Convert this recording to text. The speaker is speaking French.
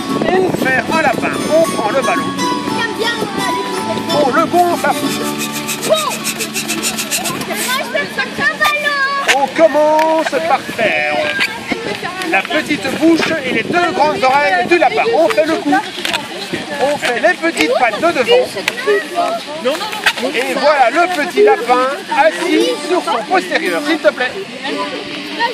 Pour faire un lapin, on prend le ballon, on le gonfle à fond. On commence par faire la petite bouche et les deux grandes oreilles du lapin. On fait le cou, on fait les petites pattes de devant. Et voilà le petit lapin assis sur son postérieur, s'il te plaît.